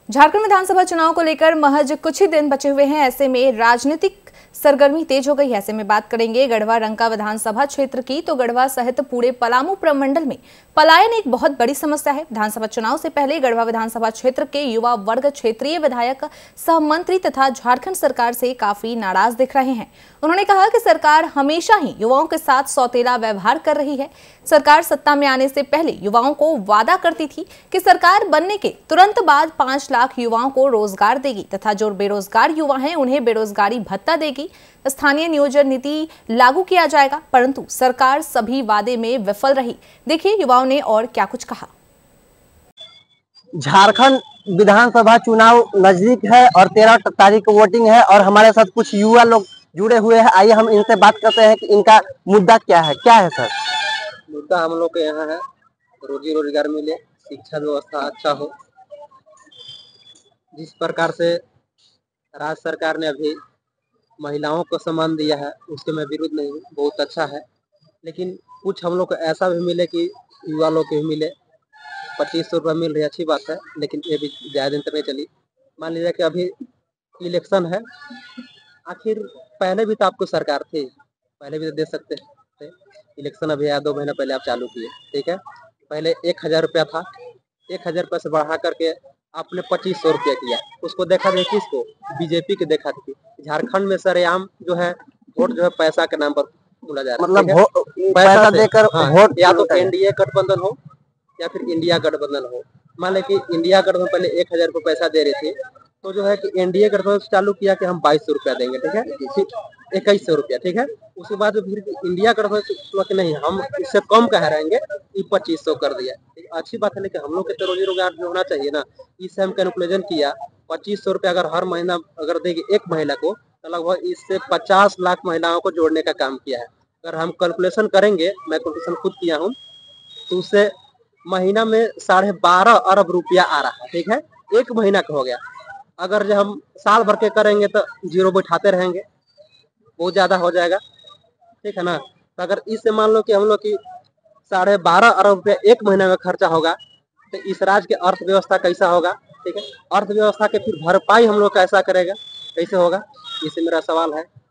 झारखंड विधानसभा चुनाव को लेकर महज कुछ ही दिन बचे हुए हैं। ऐसे में राजनीतिक सरगर्मी तेज हो गई है। ऐसे में बात करेंगे गढ़वा रंका विधानसभा क्षेत्र की। तो गढ़वा सहित पूरे पलामू प्रमंडल में पलायन एक बहुत बड़ी समस्या है। विधानसभा चुनाव से पहले गढ़वा विधानसभा क्षेत्र के युवा वर्ग क्षेत्रीय विधायक सह मंत्री तथा झारखंड सरकार से काफी नाराज दिख रहे हैं। उन्होंने कहा कि सरकार हमेशा ही युवाओं के साथ सौतेला व्यवहार कर रही है। सरकार सत्ता में आने से पहले युवाओं को वादा करती थी कि सरकार बनने के तुरंत बाद 5 लाख युवाओं को रोजगार देगी तथा जो बेरोजगार युवा हैं उन्हें बेरोजगारी भत्ता देगी। स्थानीय नियोजन नीति लागू किया जाएगा, परंतु सरकार सभी वादे में विफल रही। देखिए युवाओं ने और क्या कुछ कहा। झारखंड विधानसभा चुनाव नजदीक है और 13 तारीख को वोटिंग है और हमारे साथ कुछ युवा लोग जुड़े हुए हैं। आइए हम इनसे बात करते हैं कि इनका मुद्दा क्या है सर। मुद्दा हम लोग के यहाँ है रोजी रोजगार मिले, शिक्षा व्यवस्था अच्छा हो। जिस प्रकार से राज्य सरकार ने अभी महिलाओं को सम्मान दिया है उसके मैं विरुद्ध नहीं हूँ, बहुत अच्छा है। लेकिन कुछ हम लोग को ऐसा भी मिले कि युवा लोग के भी मिले 2500 रुपये मिल रही, अच्छी बात है, लेकिन ये भी ज़्यादा दिन तक नहीं चली। मान लीजिए कि अभी इलेक्शन है, आखिर पहले भी तो आपको सरकार थी, पहले भी तो दे सकते थे। इलेक्शन अभी आया 2 महीना पहले आप चालू किए, ठीक है। पहले 1000 रुपया था, 1000 रुपये से बढ़ा करके आपने 2500 रुपया किया। उसको देखा देखी, इसको बीजेपी के देखा थी। झारखंड में सरेआम जो है वोट जो है पैसा के नाम पर बोला जा रहा है, मतलब पैसा देकर वोट, या तो एनडीए गठबंधन हो या फिर इंडिया गठबंधन हो। मान लें कि इंडिया गठबंधन पहले 1000 रुपये पैसा दे रही थी, तो जो है कि एनडीए गठबंधन चालू किया कि हम 2200 रुपया देंगे, ठीक है, 2100 रुपया, ठीक है। उसके बाद फिर इंडिया गठबंधन नहीं, हम इससे कम कह रहेंगे, 2500 कर दिया। अच्छी बात है, लेकिन हम लोग के तो रोजी रोजगार जो होना चाहिए ना, इससे हम कैलकुलेशन किया 2500 रुपया अगर हर महीना अगर देगी एक महिला को, तो लगभग इससे 50 लाख महिलाओं को जोड़ने का काम किया है। अगर हम कैलकुलेशन करेंगे, मैं कैलकुलेशन खुद किया हूँ, तो उससे महीना में 12.5 अरब रुपया आ रहा है, ठीक है, एक महीना का हो गया। अगर जो हम साल भर के करेंगे तो जीरो बैठाते रहेंगे, बहुत ज्यादा हो जाएगा, ठीक है ना। तो अगर इससे मान लो कि हम लोग की 12.5 अरब रुपया एक महीने में खर्चा होगा, तो इस राज्य की अर्थव्यवस्था कैसा होगा, ठीक है। अर्थव्यवस्था के फिर भरपाई हम लोग कैसा करेगा, कैसे होगा, इससे मेरा सवाल है।